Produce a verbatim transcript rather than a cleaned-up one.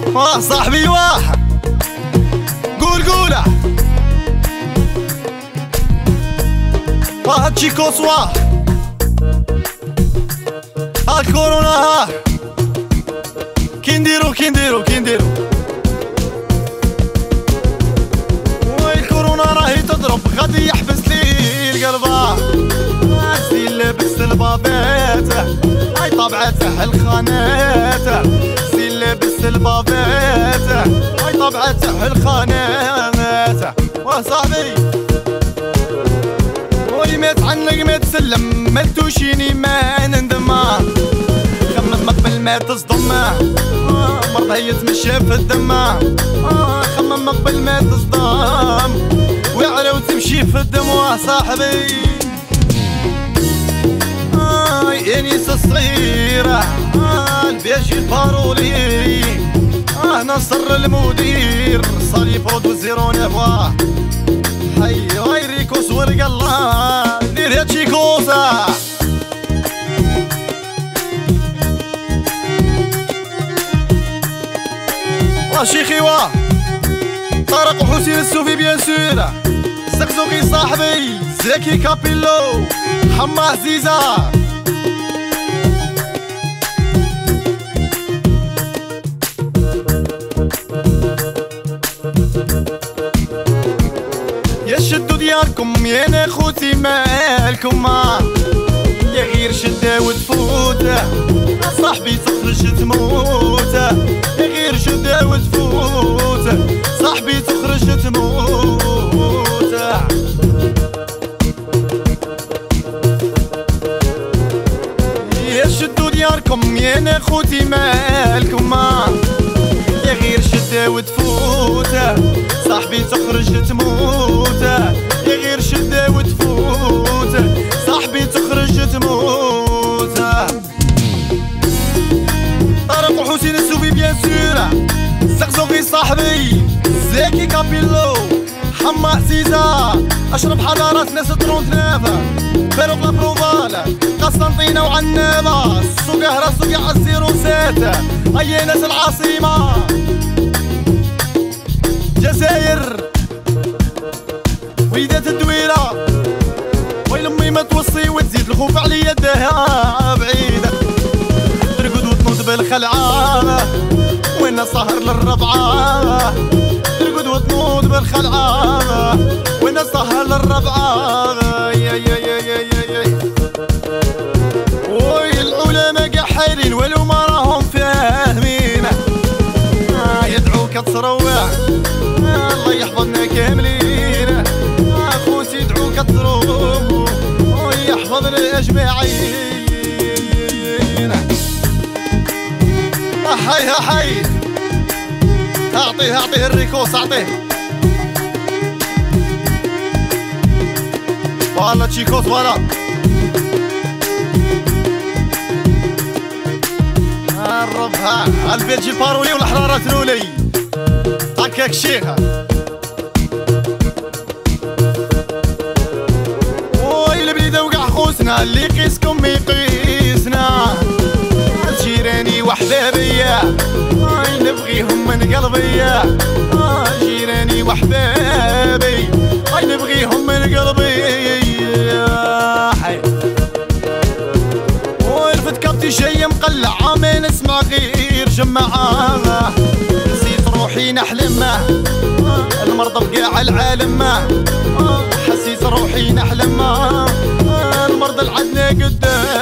واه صاحبي واه قول قوله واه تشيكوس واه ها الكورونا ها كي نديرو كي نديرو كي نديرو وي الكورونا راهي تضرب غادي يحبس لي القلبه سي لابس البابات هاي طبعته الخانات سي لابس البابات هاي طبعته الخانات وصاحبي وي ما تعلق ما تسلم ما توشيني ما نندم خمم قبل ما تصدم مرض هي تمشي في الدم خمم قبل ما تصدم وعلى وتمشي في الدم وصاحبي انيس الصغيرة البيجي البارولي اه نصر المدير صالي برود وزيرو نفواه حي غير ريكوس ورق الله دير هاتشي كوسة واه شيخي واه طارق وحسين السوفي بيان سور زقزوقي صاحبي زكي كابيلو حما عزيزة يا شدو ديالكم يا انا خوتي مالكم يا غير شدة وتفوت صاحبي تخرج تموت يا غير شدة وتفوت صاحبي تخرج تموت يا شدو ديالكم يا انا خوتي مالكم يا غير شدة وتفوت صاحبي تخرج تموت يا غير شدة وتفوت صاحبي تخرج تموت طارق وحسين السوفي بيان سور زقزوقي صاحبي زكي كابيلو حما عزيزة اشرب حضارات ناس ترونتنافة فاروق لابروفال قسنطينة وعنابة السوق هرا سوق عالزيرو سات هيا ناس العاصمة جزاير وليدات الدويرة ويل امي ما توصي وتزيد الخوف عليا داها بعيدة ترقد وتنوض بالخلعة وين السهر للربعة ترقد وتنوض بالخلعة وين السهر للربعة يا يا يا يا يا يا وي العلماء قحيرين ولو ما راهم فاهمين يدعوك تروح الله يحفظنا كاملين اخوتي يدعوك تروح ويحفظنا اجمعين حي حي اعطيه اعطيه الريكوس اعطيه فوالا تشيكوس فوالا الربها البيجي بارولي والحرارة ترولي هكاك شيخة وي البليدة وقع خوسنا اللي يقيسكم يقيسنا جيراني وحبابية نبغيهم من قلبي جيراني وحبابي نبغيهم من قلبي ورفت كابتي جاي مقلع ما نسمع غير جماعة نسيت روحي نحلم المرضى بقاع العالم حسيت روحي نحلم المرضى العدنا قدام